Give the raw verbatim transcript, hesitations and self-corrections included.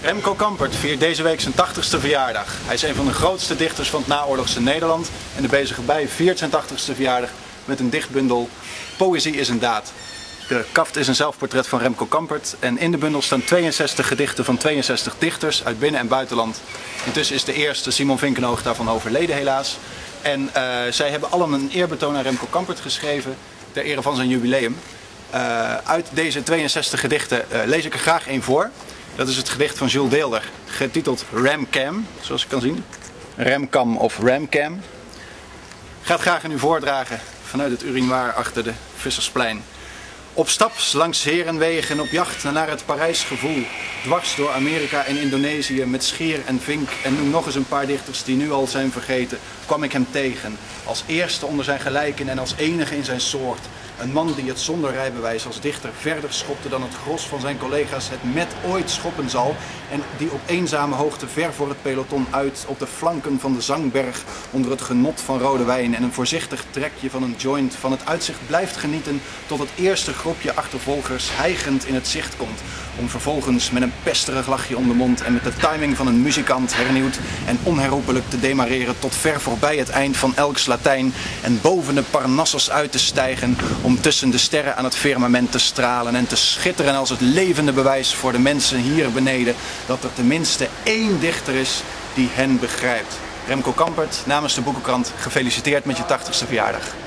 Remco Campert viert deze week zijn tachtigste verjaardag. Hij is een van de grootste dichters van het naoorlogse Nederland en de bezige bij viert zijn tachtigste verjaardag met een dichtbundel Poëzie is een daad. De kaft is een zelfportret van Remco Campert en in de bundel staan tweeënzestig gedichten van tweeënzestig dichters uit binnen- en buitenland. Intussen is de eerste, Simon Vinkenoog, daarvan overleden helaas. En uh, zij hebben allen een eerbetoon aan Remco Campert geschreven ter ere van zijn jubileum. Uh, uit deze tweeënzestig gedichten uh, lees ik er graag één voor. Dat is het gedicht van Jules Deelder, getiteld Ramcam, zoals je kan zien. Ramcam of Ramcam. Ik ga het graag aan u voordragen vanuit het urinoir achter de Vissersplein. Op stap langs herenwegen op jacht naar het Parijsgevoel. Dwars door Amerika en Indonesië met Scheer en Vink en noem nog eens een paar dichters die nu al zijn vergeten, kwam ik hem tegen. Als eerste onder zijn gelijken en als enige in zijn soort. Een man die het zonder rijbewijs als dichter verder schopte dan het gros van zijn collega's het met ooit schoppen zal. En die op eenzame hoogte ver voor het peloton uit op de flanken van de Zangberg onder het genot van rode wijn en een voorzichtig trekje van een joint van het uitzicht blijft genieten tot het eerste groepje achtervolgers hijgend in het zicht komt. Om vervolgens met een pesterig lachje om de mond en met de timing van een muzikant hernieuwd en onherroepelijk te demareren tot ver voorbij het eind van Elks Latijn en boven de Parnassos uit te stijgen om tussen de sterren aan het firmament te stralen en te schitteren als het levende bewijs voor de mensen hier beneden dat er tenminste één dichter is die hen begrijpt. Remco Campert, namens de Boekenkrant, gefeliciteerd met je tachtigste verjaardag.